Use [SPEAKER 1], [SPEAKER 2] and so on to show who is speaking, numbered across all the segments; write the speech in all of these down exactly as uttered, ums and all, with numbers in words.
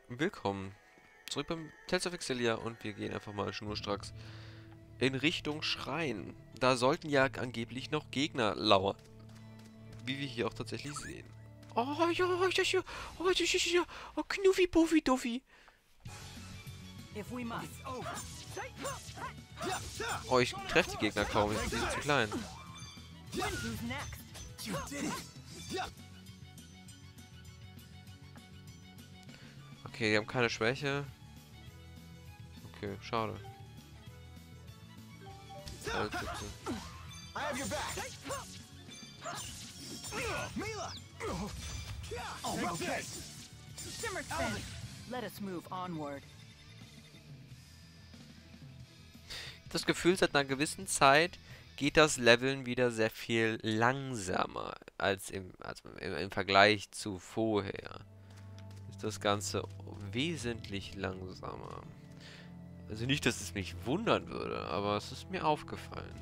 [SPEAKER 1] Willkommen zurück beim Tales of Xillia und wir gehen einfach mal schnurstracks in Richtung Schrein. Da sollten ja angeblich noch Gegner lauern, wie wir hier auch tatsächlich sehen. Oh ja, ja, ja, oh ja, ja, ja, oh Knuffi, Puffi, Duffi. Oh, ich treffe die Gegner kaum, die sind zu klein. Okay, die haben keine Schwäche. Okay, schade. Alles okay. Das Gefühl, seit einer gewissen Zeit geht das Leveln wieder sehr viel langsamer als im, als im, im Vergleich zu vorher. Ist das Ganze wesentlich langsamer. Also nicht, dass es mich wundern würde, aber es ist mir aufgefallen.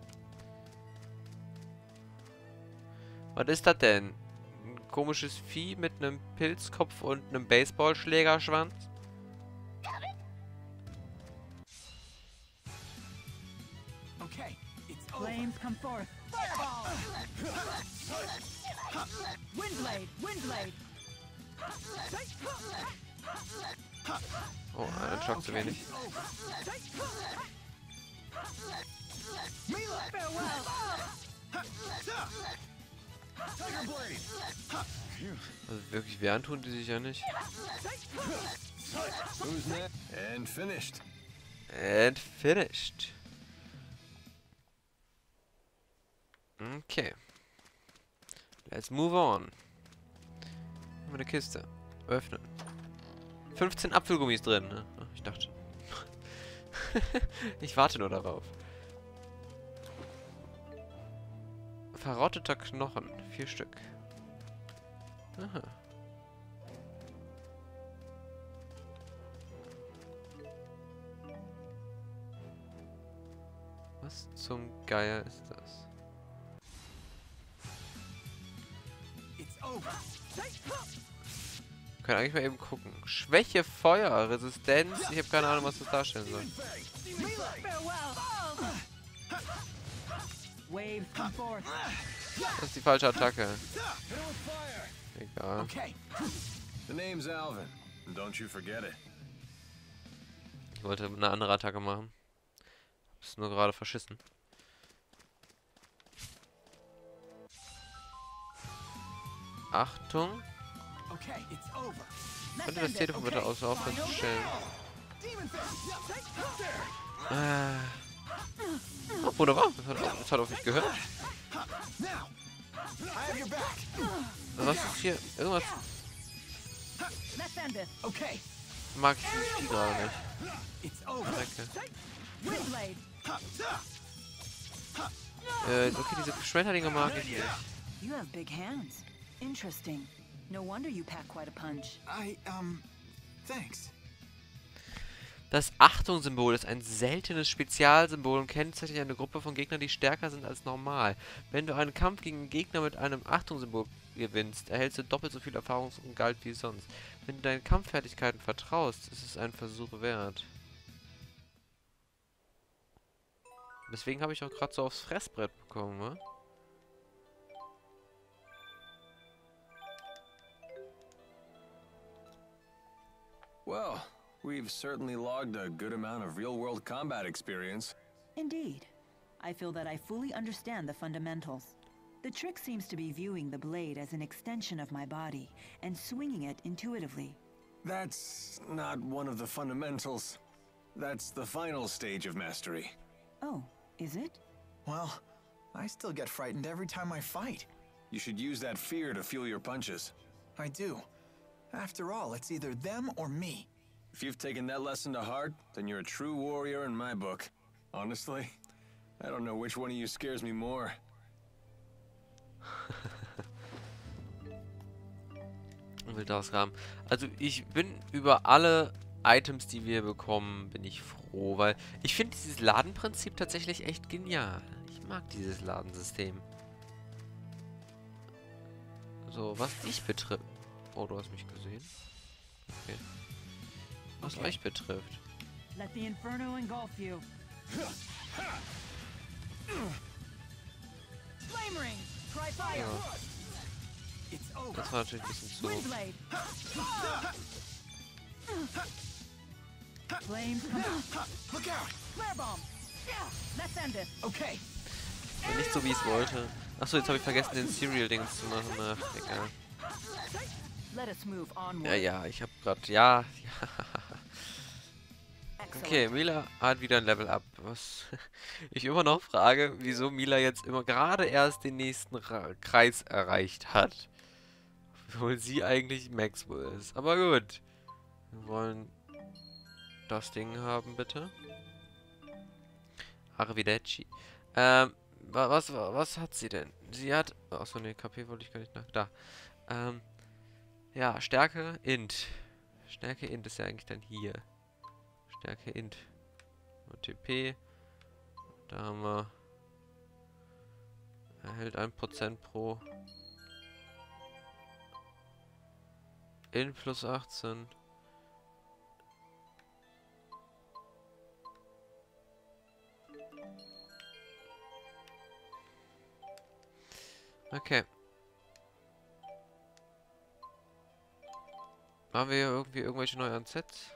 [SPEAKER 1] Was ist das denn? Ein komisches Vieh mit einem Pilzkopf und einem Baseballschlägerschwanz?
[SPEAKER 2] Okay, it's flames come forth. Windblade, Windblade.
[SPEAKER 1] Oh, ein Schock zu wenig. Also wirklich wehren tun die sich ja nicht.
[SPEAKER 3] And finished.
[SPEAKER 1] And finished. Okay. Let's move on. Haben wir eine Kiste. Öffnen. fünfzehn Apfelgummis drin, ne? Ich dachte. Ich warte nur darauf. Verrotteter Knochen. Vier Stück. Aha. Was zum Geier ist das? Wir können eigentlich mal eben gucken. Schwäche, Feuer, Resistenz. Ich habe keine Ahnung, was das darstellen soll. Das ist die falsche Attacke. Egal.
[SPEAKER 3] The name's Alvin. Don't you forget it.
[SPEAKER 1] Ich wollte eine andere Attacke machen. Hab's nur gerade verschissen. Achtung. Könnte das Telefon bitte aus aufhören zu stellen? Äh. Oh, wunderbar. Das hat, das hat auf mich gehört. Was ist hier? Irgendwas mag ich dieses Vieh gerade nicht. Danke. Äh, okay, diese Schmetterlinge mag ich nicht.
[SPEAKER 2] You have big hands. Interesting. No wonder you pack quite a punch.
[SPEAKER 4] I, um, thanks.
[SPEAKER 1] Das Achtung-Symbol ist ein seltenes Spezialsymbol und kennzeichnet eine Gruppe von Gegnern, die stärker sind als normal. Wenn du einen Kampf gegen einen Gegner mit einem Achtung-Symbol gewinnst, erhältst du doppelt so viel Erfahrung und Geld wie sonst. Wenn du deinen Kampffertigkeiten vertraust, ist es ein Versuch wert. Deswegen habe ich auch gerade so aufs Fressbrett bekommen, ne?
[SPEAKER 3] Well, we've certainly logged a good amount of real-world combat experience.
[SPEAKER 2] Indeed. I feel that I fully understand the fundamentals. The trick seems to be viewing the blade as an extension of my body and swinging it intuitively.
[SPEAKER 3] That's not one of the fundamentals. That's the final stage of mastery.
[SPEAKER 2] Oh, is it?
[SPEAKER 4] Well, I still get frightened every time I fight.
[SPEAKER 3] You should use that fear to fuel your punches.
[SPEAKER 4] I do. After all, it's either them or me.
[SPEAKER 3] If you've taken that lesson to heart, then you're a true warrior in my book. Honestly, I don't know which one of you scares me more.
[SPEAKER 1] Will das Rahmen. Also ich bin über alle Items, die wir bekommen, bin ich froh, weil ich finde dieses Ladenprinzip tatsächlich echt genial. Ich mag dieses Ladensystem. So, was dich betrifft. Oh, du hast mich gesehen. Okay. Was euch betrifft.
[SPEAKER 2] Let the inferno engulf you. Flame ring. Try fire.
[SPEAKER 1] Ja.
[SPEAKER 4] It's over.
[SPEAKER 1] Das war natürlich ein bisschen zu.
[SPEAKER 2] Windblade. Flames come out.
[SPEAKER 4] Look out.
[SPEAKER 2] Flare bomb. Let's end it.
[SPEAKER 4] Okay.
[SPEAKER 1] Ja, nicht so wie ich es wollte. Achso, jetzt habe ich vergessen, den Serial-Dings zu machen. Ach, egal.
[SPEAKER 2] Let us move onward.
[SPEAKER 1] Ja, ja, ich habe gerade. Ja, ja.
[SPEAKER 2] Excellent.
[SPEAKER 1] Okay, Mila hat wieder ein Level up. Was ich immer noch frage, wieso Mila jetzt immer gerade erst den nächsten Ra Kreis erreicht hat. Obwohl sie eigentlich Maxwell ist. Aber gut. Wir wollen das Ding haben, bitte. Arrivederci. Ähm, wa was, wa was hat sie denn? Sie hat... Achso, ne, K P wollte ich gar nicht nach... Da. Ähm, ja, Stärke, Int. Stärke, Int ist ja eigentlich dann hier. Stärke, Int. Und T P. Da haben wir... Erhält ein Prozent pro... Int plus achtzehn. Okay. Haben wir hier irgendwie irgendwelche neuen Sets?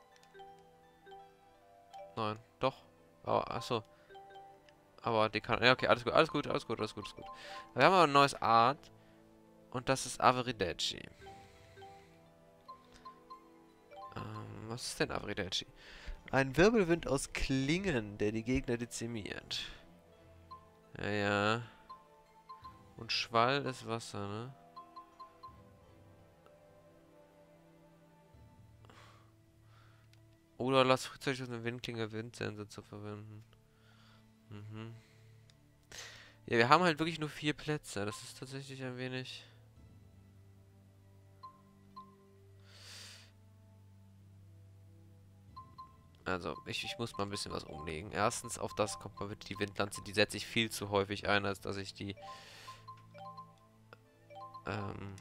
[SPEAKER 1] Nein, doch. Aber, achso. Aber die kann... Ja, okay, alles gut, alles gut, alles gut, alles gut, alles gut. Wir haben aber ein neues Art. Und das ist Arrivederci. Ähm, was ist denn Arrivederci? Ein Wirbelwind aus Klingen, der die Gegner dezimiert. Ja, ja. Und Schwall ist Wasser, ne? Oder lass frühzeitig aus einem Windklinge Windsensor zu verwenden. Mhm. Ja, wir haben halt wirklich nur vier Plätze. Das ist tatsächlich ein wenig... Also, ich, ich muss mal ein bisschen was umlegen. Erstens, auf das kommt mal bitte die Windlanze. Die setze ich viel zu häufig ein, als dass ich die... Ähm...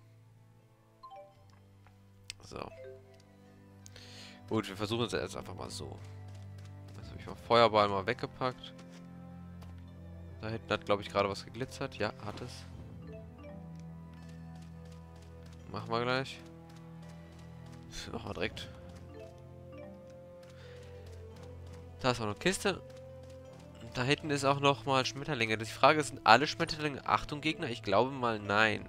[SPEAKER 1] So. Gut, wir versuchen es jetzt einfach mal so. Jetzt habe ich mal Feuerball mal weggepackt. Da hinten hat, glaube ich, gerade was geglitzert. Ja, hat es. Machen wir gleich. Machen wir direkt. Da ist auch eine Kiste. Da hinten ist auch noch mal Schmetterlinge. Die Frage ist, sind alle Schmetterlinge Achtung Gegner? Ich glaube mal nein.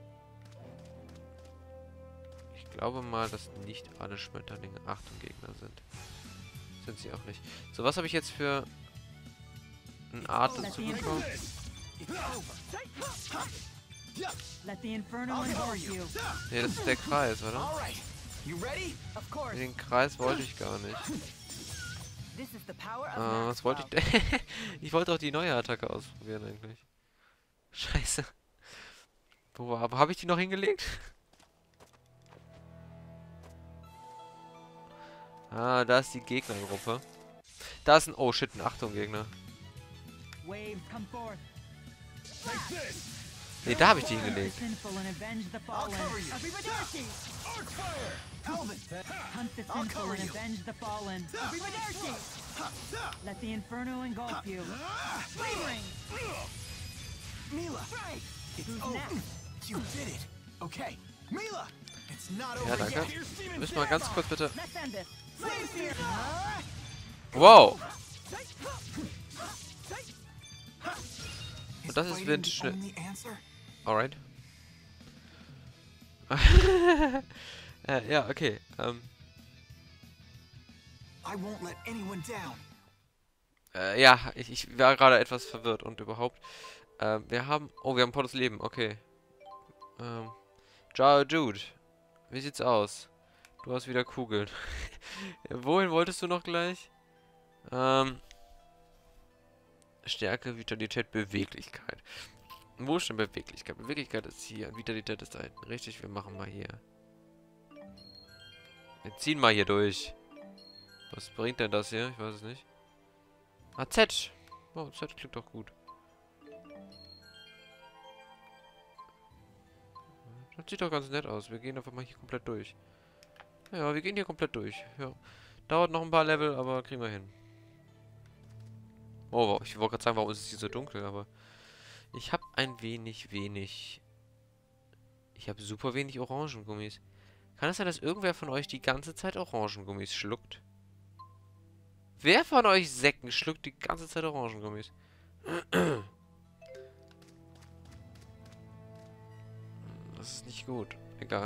[SPEAKER 1] Ich glaube mal, dass nicht alle Schmetterlinge Achtung Gegner sind. Sind sie auch nicht. So, was habe ich jetzt für eine Art dazu bekommen?
[SPEAKER 2] Let the inferno engulf you.
[SPEAKER 1] Ne, das ist der Kreis, oder?
[SPEAKER 4] All right. You ready?
[SPEAKER 2] Of course.
[SPEAKER 1] Den Kreis wollte ich gar nicht.
[SPEAKER 2] This is the power of
[SPEAKER 1] Äh, was wollte ich denn? Ich wollte auch die neue Attacke ausprobieren eigentlich. Scheiße. Wo war, wo habe ich die noch hingelegt? Ah, da ist die Gegnergruppe. Da ist ein... Oh shit, ein Achtung-Gegner.
[SPEAKER 2] Waves come forth.
[SPEAKER 1] Ne, da habe ich die hingelegt.
[SPEAKER 2] Sinful and avenge the fallen. Arrivederci! Hunt the
[SPEAKER 4] I'll
[SPEAKER 2] sinful
[SPEAKER 4] cover
[SPEAKER 2] and
[SPEAKER 4] you.
[SPEAKER 2] avenge the fallen. Arrivederci! Let the inferno engulf you. Flame ring!
[SPEAKER 4] Mila,
[SPEAKER 2] Right!
[SPEAKER 4] it's
[SPEAKER 2] Who's
[SPEAKER 4] over.
[SPEAKER 2] next?
[SPEAKER 4] You did it. Okay. Mila, it's not
[SPEAKER 1] Ja,
[SPEAKER 4] over
[SPEAKER 1] danke.
[SPEAKER 4] yet.
[SPEAKER 1] Müssen wir ganz kurz bitte...
[SPEAKER 2] Let's end it. Flame spear!
[SPEAKER 1] Wow!
[SPEAKER 4] Is
[SPEAKER 1] Und das ist
[SPEAKER 4] fighting
[SPEAKER 1] Wind
[SPEAKER 4] the
[SPEAKER 1] schnell.
[SPEAKER 4] only answer?
[SPEAKER 1] Alright. äh, ja, okay. Ähm,
[SPEAKER 4] I won't let anyone down.
[SPEAKER 1] äh, ja, ich, ich war gerade etwas verwirrt und überhaupt. Ähm, wir haben... Oh, wir haben volles Leben, okay. Ähm, Ciao, Jude. Wie sieht's aus? Du hast wieder Kugeln. Wohin wolltest du noch gleich? Ähm... Stärke, Vitalität, Beweglichkeit. Wo ist denn Beweglichkeit? Beweglichkeit ist hier. Vitalität ist da hinten. Richtig, wir machen mal hier. Wir ziehen mal hier durch. Was bringt denn das hier? Ich weiß es nicht. Ah, Z. Oh, Z klingt doch gut. Das sieht doch ganz nett aus. Wir gehen einfach mal hier komplett durch. Ja, wir gehen hier komplett durch. Ja. Dauert noch ein paar Level, aber kriegen wir hin. Oh, ich wollte gerade sagen, warum ist es hier so dunkel, aber... Ich habe ein wenig, wenig... Ich habe super wenig Orangengummis. Kann es sein, dass irgendwer von euch die ganze Zeit Orangengummis schluckt? Wer von euch Säcken schluckt die ganze Zeit Orangengummis? Das ist nicht gut. Egal.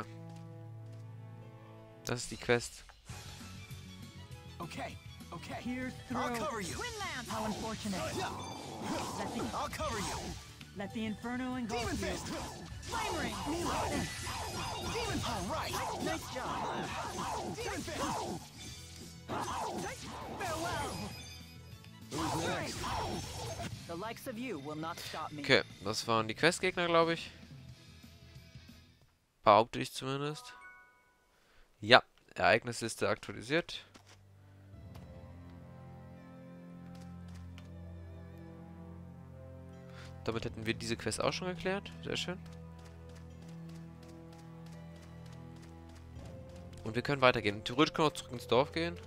[SPEAKER 1] Das ist die Quest.
[SPEAKER 4] Okay, okay.
[SPEAKER 2] Here's
[SPEAKER 4] I'll
[SPEAKER 2] through.
[SPEAKER 4] cover you.
[SPEAKER 2] How unfortunate. Let the,
[SPEAKER 4] I'll cover you.
[SPEAKER 2] let the inferno engulf
[SPEAKER 4] Demon
[SPEAKER 2] you.
[SPEAKER 4] Fist.
[SPEAKER 2] Flame ring.
[SPEAKER 4] Demon. All right.
[SPEAKER 2] Nice job.
[SPEAKER 4] Demon Fist.
[SPEAKER 2] Farewell.
[SPEAKER 3] Who's next?
[SPEAKER 2] The likes of you will not stop me.
[SPEAKER 1] Okay, das waren die Questgegner, glaube ich. Behaupte ich zumindest. Ja, Ereignisliste aktualisiert. Damit hätten wir diese Quest auch schon geklärt. Sehr schön. Und wir können weitergehen. Theoretisch können wir auch zurück ins Dorf gehen.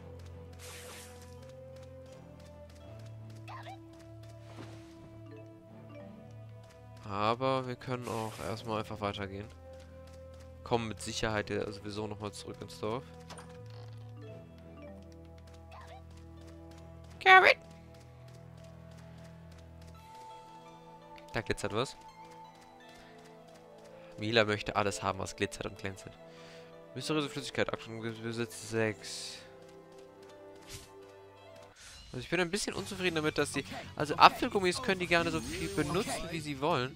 [SPEAKER 1] Aber wir können auch erstmal einfach weitergehen. Kommen mit Sicherheit ja sowieso nochmal zurück ins Dorf. Kevin! Da glitzert was. Mila möchte alles haben, was glitzert und glänzet. Mysteriöse Flüssigkeit, Aktion Besitz sechs. Also ich bin ein bisschen unzufrieden damit, dass die... Also Apfelgummis können die gerne so viel benutzen, wie sie wollen.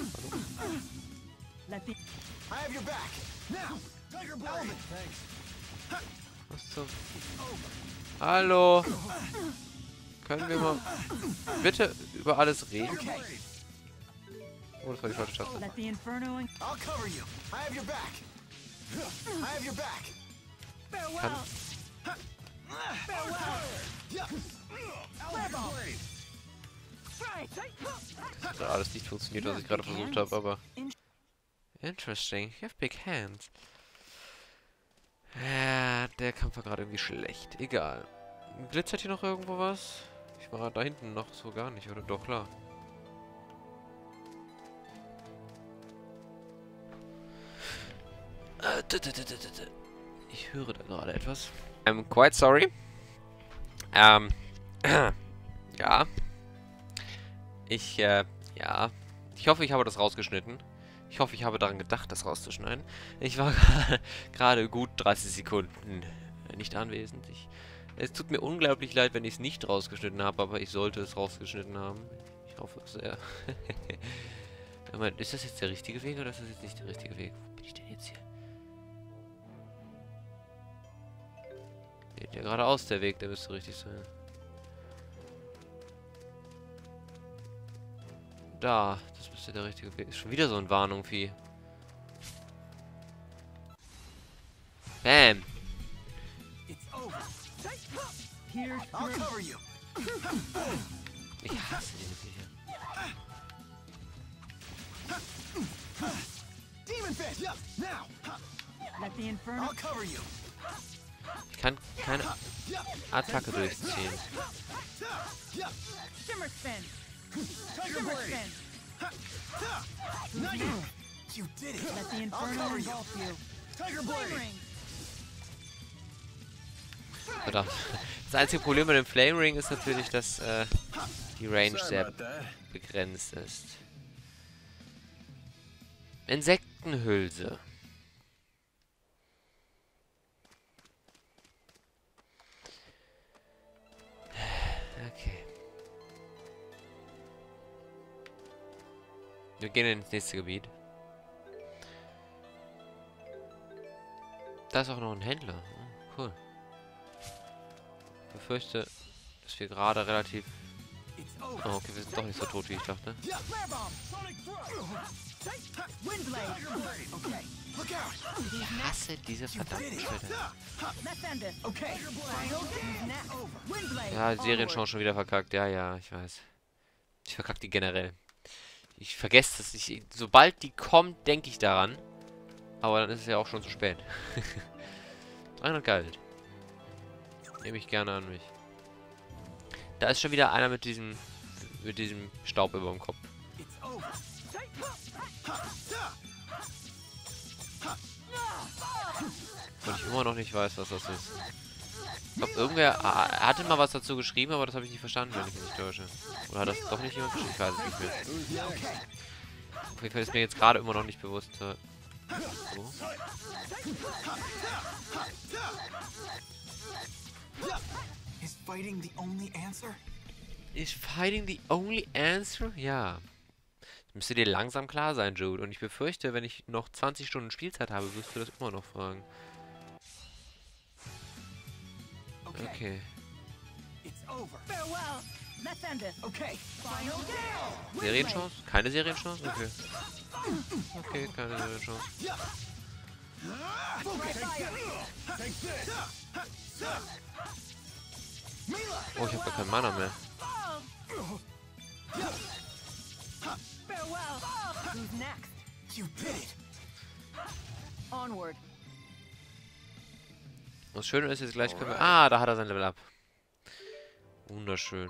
[SPEAKER 2] Let the
[SPEAKER 4] I have your back. Now. Tiger Blade. Thanks.
[SPEAKER 1] Was zum... Hallo! Können wir mal bitte über alles reden? Oh, das war die falsche Taste.
[SPEAKER 2] let the inferno en
[SPEAKER 4] I'll cover you. I have your back. I have your back.
[SPEAKER 2] farewell.
[SPEAKER 1] Das hat alles nicht funktioniert, was ich gerade versucht habe, aber... Interesting. You have big hands. Ja, der Kampf war gerade irgendwie schlecht. Egal. Glitzert hier noch irgendwo was? Ich war da hinten noch so gar nicht, oder? Doch, klar. Ich höre da gerade etwas. I'm quite sorry. Ähm, ja. Ich, äh, ja. Ich hoffe, ich habe das rausgeschnitten. Ich hoffe, ich habe daran gedacht, das rauszuschneiden. Ich war gerade gut dreißig Sekunden nicht anwesend. Ich, es tut mir unglaublich leid, wenn ich es nicht rausgeschnitten habe, aber ich sollte es rausgeschnitten haben. Ich hoffe es sehr. Moment, ist das jetzt der richtige Weg oder ist das jetzt nicht der richtige Weg? Wo bin ich denn jetzt hier? Geht ja geradeaus der Weg, der müsste richtig sein. Da, das müsste der richtige Weg. Ist schon wieder so ein Warnung-Vieh. Bam!
[SPEAKER 4] It's over.
[SPEAKER 2] Here's
[SPEAKER 4] I'll
[SPEAKER 2] through.
[SPEAKER 4] cover you.
[SPEAKER 1] Ich hasse diese Viecher.
[SPEAKER 4] Demon Fist. Now.
[SPEAKER 2] Let the inferno
[SPEAKER 4] I'll cover you.
[SPEAKER 1] Ich kann keine Attacke durchziehen.
[SPEAKER 2] shimmer spin.
[SPEAKER 4] Tiger
[SPEAKER 2] Shimmer
[SPEAKER 4] Blade.
[SPEAKER 2] spin.
[SPEAKER 4] Not you. You did it.
[SPEAKER 2] Let the
[SPEAKER 4] I'll
[SPEAKER 2] inferno
[SPEAKER 4] cover you.
[SPEAKER 2] engulf you.
[SPEAKER 4] Tiger
[SPEAKER 2] Flame
[SPEAKER 4] Blade.
[SPEAKER 2] ring.
[SPEAKER 1] Verdammt. Das einzige Problem mit dem Flame Ring ist natürlich, dass äh, die Range
[SPEAKER 3] Sorry
[SPEAKER 1] sehr
[SPEAKER 3] about that.
[SPEAKER 1] begrenzt ist. Insektenhülse. Okay. Wir gehen ins nächste Gebiet. Da ist auch noch ein Händler. Oh, cool. Ich befürchte, dass wir gerade relativ...
[SPEAKER 4] It's
[SPEAKER 1] Oh,
[SPEAKER 4] over.
[SPEAKER 1] okay, wir sind doch nicht so tot, wie ich dachte.
[SPEAKER 2] Flare bomb. Sonic throw. Wind blade.
[SPEAKER 4] Okay. Look out.
[SPEAKER 1] Ich hasse diese
[SPEAKER 4] You did
[SPEAKER 1] verdammten
[SPEAKER 4] it.
[SPEAKER 1] Schritte.
[SPEAKER 2] Let's end it.
[SPEAKER 4] Okay.
[SPEAKER 2] Wind blade.
[SPEAKER 1] Ja, die Serien schon schon wieder verkackt. Ja, ja, ich weiß. Ich verkack die generell. Ich vergesse das. Ich, sobald die kommt, denke ich daran. Aber dann ist es ja auch schon zu spät. dreihundert Gold. Nehme ich gerne an mich. Da ist schon wieder einer mit diesem mit diesem Staub über dem Kopf. Und ich immer noch nicht weiß, was das ist. Ich glaube, irgendwer ah, hatte mal was dazu geschrieben, aber das habe ich nicht verstanden, wenn ich mich nicht täusche. Oder hat das doch nicht jemand geschrieben? Ich weiß es nicht mehr. Auf jeden Fall ist mir jetzt gerade immer noch nicht bewusst. Äh, so.
[SPEAKER 4] Is fighting the only answer?
[SPEAKER 1] Is fighting the only answer? Ja. Das müsste dir langsam klar sein, Jude. Und ich befürchte, wenn ich noch zwanzig Stunden Spielzeit habe, wirst du das immer noch fragen. Okay.
[SPEAKER 4] It's over.
[SPEAKER 2] Farewell. Let's end this.
[SPEAKER 4] Okay. Final deal.
[SPEAKER 1] Serienchance? Keine Serienchance? Okay. Okay, keine Serienchance. Oh, ich habe gar keinen Mana mehr.
[SPEAKER 2] Farewell. Who's next?
[SPEAKER 4] You did it.
[SPEAKER 2] Onward.
[SPEAKER 1] Was schön ist, jetzt gleich können wir... Ah, da hat er sein Level Up. Wunderschön.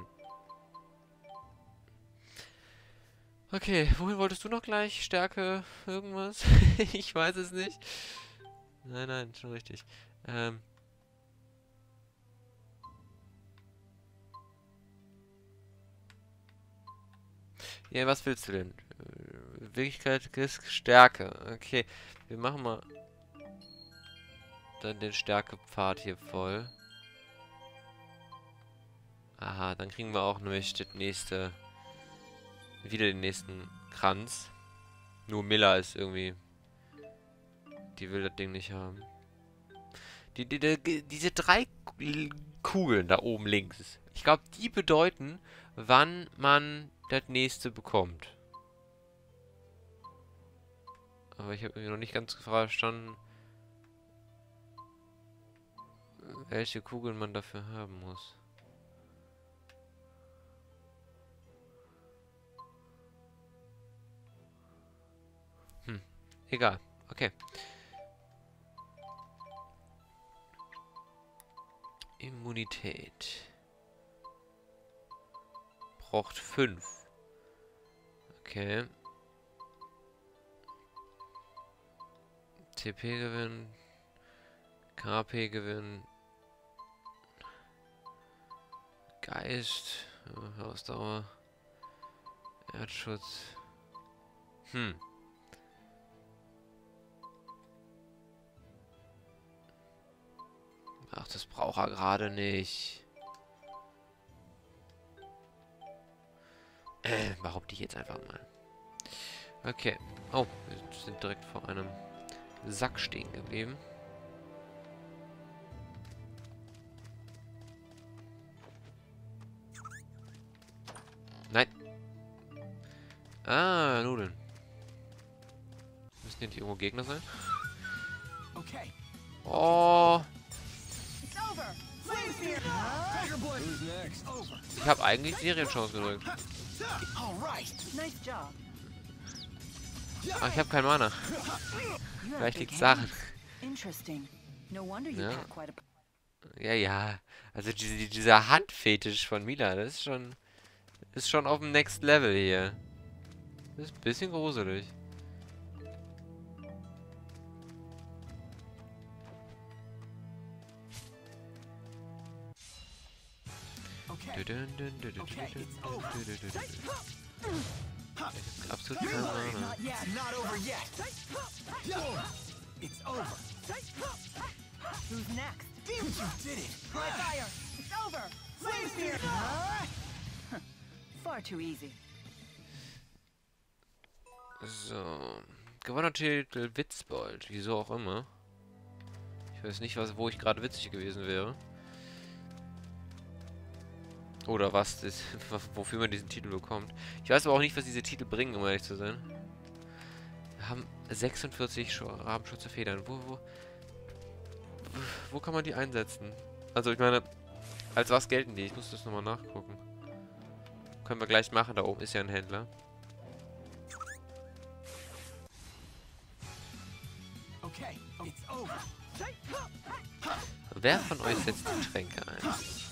[SPEAKER 1] Okay, wohin wolltest du noch gleich? Stärke, irgendwas? Ich weiß es nicht. Nein, nein, schon richtig. Ähm... Ja, was willst du denn? Äh, Wirklichkeit ist Stärke. Okay, wir machen mal dann den Stärkepfad hier voll. Aha, dann kriegen wir auch nämlich das nächste... Wieder den nächsten Kranz. Nur Miller ist irgendwie... Die will das Ding nicht haben. Die, die, die, diese drei Kugeln da oben links. Ich glaube, die bedeuten, wann man das nächste bekommt. Aber ich habe irgendwie noch nicht ganz verstanden, welche Kugeln man dafür haben muss. Hm, egal. Okay. Immunität. Braucht fünf. Okay. T P gewinnen. K P gewinnen. Geist. Ausdauer. Erdschutz. Hm. Ach, das braucht er gerade nicht. Äh, behaupte ich jetzt einfach mal. Okay. Oh, wir sind direkt vor einem Sack stehen geblieben. Nein. Ah, Nudeln. Müssen hier nicht irgendwo Gegner sein?
[SPEAKER 4] Okay.
[SPEAKER 1] Oh.
[SPEAKER 2] It's over.
[SPEAKER 4] Tiger Blood. Who's next? Over.
[SPEAKER 1] Ich habe eigentlich Serienchance gedrückt.
[SPEAKER 4] All right.
[SPEAKER 2] Nice job.
[SPEAKER 1] Ah, ich habe kein Mana.
[SPEAKER 2] You have
[SPEAKER 1] Vielleicht
[SPEAKER 2] big
[SPEAKER 1] liegt's daran.
[SPEAKER 2] hands. Interesting. No wonder you
[SPEAKER 1] Ja.
[SPEAKER 2] pack quite a...
[SPEAKER 1] Ja, ja. Also diese, dieser Handfetisch von Mila, das ist schon... Ist schon auf dem Next Level hier. Das ist ein bisschen gruselig.
[SPEAKER 4] Okay. Okay, it's over.
[SPEAKER 1] Absolut kein Mana.
[SPEAKER 4] Not yet. Not over yet. It's over.
[SPEAKER 2] Who's next?
[SPEAKER 4] Damn it, you did it.
[SPEAKER 2] Dry fire. It's over. Flame spear. Far too easy.
[SPEAKER 1] So. Gewonnener-Titel Witzbold. Wieso auch immer. Ich weiß nicht, was, wo ich gerade witzig gewesen wäre. Oder was das, wofür man diesen Titel bekommt. Ich weiß aber auch nicht, was diese Titel bringen, um ehrlich zu sein. Wir haben sechsundvierzig Rabenschutze Federn. Wo, wo, wo kann man die einsetzen? Also ich meine, als was gelten die? Ich muss das nochmal nachgucken. Können wir gleich machen, da oben ist ja ein Händler.
[SPEAKER 4] Okay, it's over.
[SPEAKER 1] Wer von euch setzt die Tränke ein?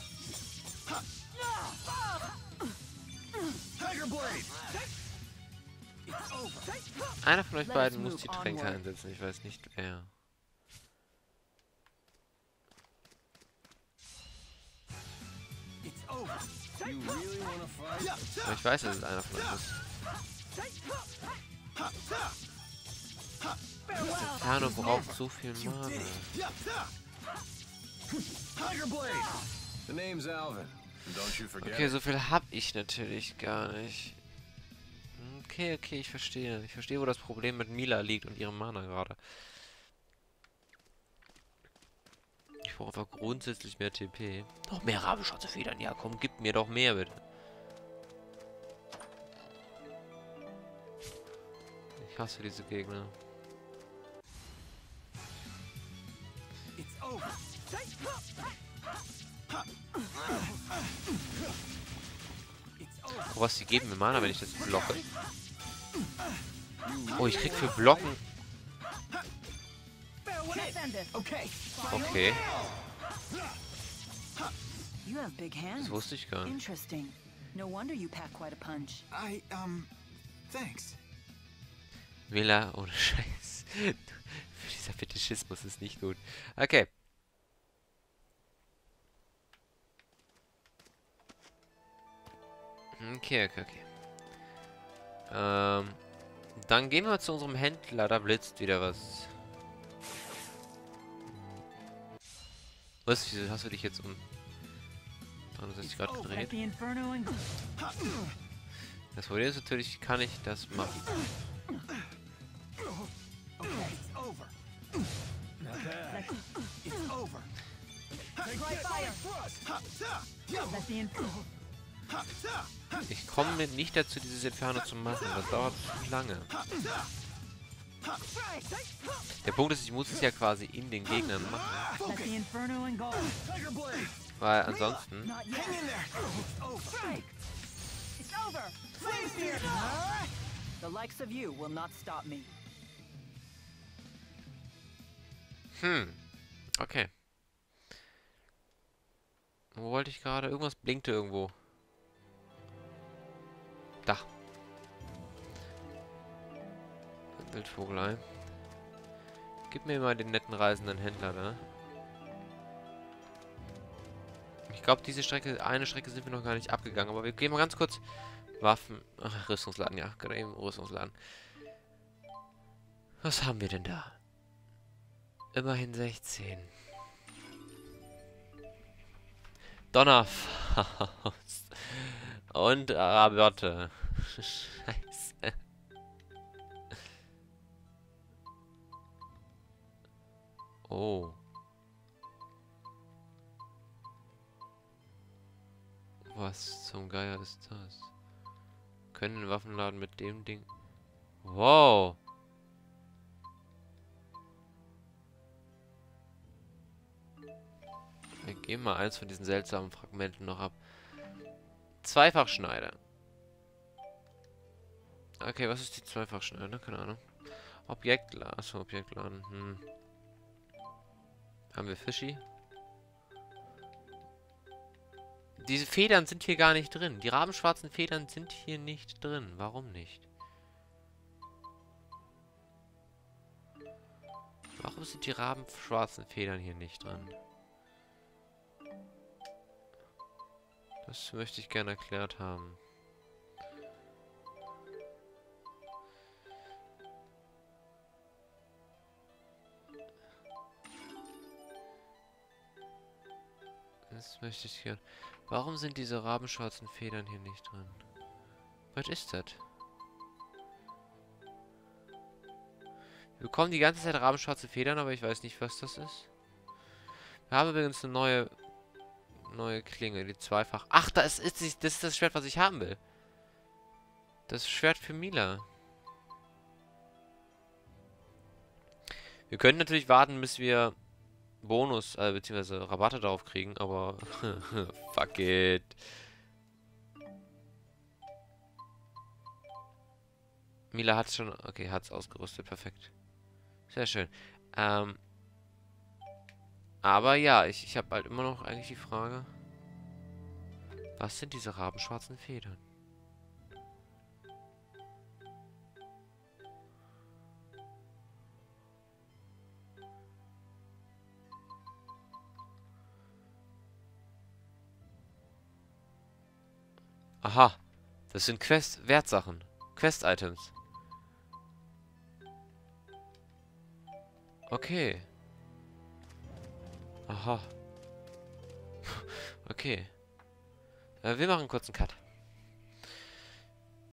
[SPEAKER 4] Tiger Blade. It's over.
[SPEAKER 1] Einer von euch
[SPEAKER 2] Let
[SPEAKER 1] beiden
[SPEAKER 2] us
[SPEAKER 1] muss die
[SPEAKER 2] move
[SPEAKER 1] Tränke
[SPEAKER 2] onward.
[SPEAKER 1] einsetzen. Ich weiß nicht wer.
[SPEAKER 4] It's over.
[SPEAKER 3] You really wanna fight?
[SPEAKER 4] Yeah,
[SPEAKER 1] Aber ich weiß, dass es einer von euch ist. Inferno braucht so viel
[SPEAKER 4] you
[SPEAKER 1] Mana.
[SPEAKER 4] did it. Yeah, Tiger Blade.
[SPEAKER 3] The name's Alvin. And don't you forget
[SPEAKER 1] Okay,
[SPEAKER 3] it.
[SPEAKER 1] so viel hab ich natürlich gar nicht. Okay, okay, ich verstehe. Ich verstehe, wo das Problem mit Mila liegt und ihrem Mana gerade. Ich brauche einfach grundsätzlich mehr T P. Noch mehr Rabenschwarze Federn. Ja, komm, gib mir doch mehr, bitte. Ich hasse diese Gegner.
[SPEAKER 4] It's over. It's over.
[SPEAKER 1] Oh, was, die geben mir Mana, wenn ich das blocke? Oh, ich krieg für Blocken...
[SPEAKER 2] Defend it.
[SPEAKER 4] Okay.
[SPEAKER 1] Okay,
[SPEAKER 2] You have big hands.
[SPEAKER 1] das wusste ich gar nicht.
[SPEAKER 2] Interesting. No wonder you pack quite a punch.
[SPEAKER 4] I, um, thanks.
[SPEAKER 1] Mila, ohne Scheiß. Dieser Fetischismus ist nicht gut. Okay. Okay, okay, okay. Ähm, dann gehen wir zu unserem Händler. Da blitzt wieder was. Was? Wieso hast du dich jetzt um dreihundertsechzig Grad
[SPEAKER 2] Let
[SPEAKER 1] gedreht?
[SPEAKER 2] the inferno and
[SPEAKER 1] Das Problem ist natürlich, kann ich das machen?
[SPEAKER 4] Okay, it's over. Not bad. It's over.
[SPEAKER 2] Right fire. Let the inferno.
[SPEAKER 1] Ich komme nicht dazu, dieses Inferno zu machen. Das dauert zu lange. Der Punkt ist, ich muss es ja quasi in den Gegnern machen.
[SPEAKER 2] Let the inferno and go.
[SPEAKER 4] Tiger Blade.
[SPEAKER 1] Weil ansonsten...
[SPEAKER 2] Not yet.
[SPEAKER 4] Hang in there. It's over.
[SPEAKER 2] Strike. It's over. Flame spear. The likes of you will not stop me.
[SPEAKER 1] Hm. Okay. Wo wollte ich gerade? Irgendwas blinkte irgendwo. Da. Wildvogelei. Gib mir mal den netten reisenden Händler da. Ich glaube, diese Strecke, eine Strecke sind wir noch gar nicht abgegangen, aber wir gehen mal ganz kurz Waffen. Ach, Rüstungsladen, ja, gerade eben Rüstungsladen. Was haben wir denn da? Immerhin sechzehn. Donnerfaust. Und Rabotte. Scheiße. Oh. Was zum Geier ist das? Können den Waffenladen mit dem Ding... Wow. Wir geben mal eins von diesen seltsamen Fragmenten noch ab. Zweifachschneider. Okay, was ist die Zweifachschneider? Keine Ahnung. Objektladen. Achso, Objektladen. Hm. Haben wir Fischi? Diese Federn sind hier gar nicht drin. Die rabenschwarzen Federn sind hier nicht drin. Warum nicht? Warum sind die rabenschwarzen Federn hier nicht drin? Das möchte ich gerne erklärt haben. Das möchte ich gerne. Warum sind diese rabenschwarzen Federn hier nicht drin? Was ist das? Wir bekommen die ganze Zeit rabenschwarze Federn, aber ich weiß nicht, was das ist. Wir haben übrigens eine neue neue Klinge, die zweifach... Ach, das ist, das ist das Schwert, was ich haben will. Das Schwert für Mila. Wir können natürlich warten, bis wir Bonus, äh, beziehungsweise Rabatte darauf kriegen, aber... Fuck it. Mila hat es schon... Okay, hat es ausgerüstet. Perfekt. Sehr schön. Ähm... Aber ja, ich, ich habe halt immer noch eigentlich die Frage, was sind diese rabenschwarzen Federn? Aha, das sind Quest-Wertsachen. Quest-Items. Okay. Aha. Okay. Äh, wir machen kurz einen Cut.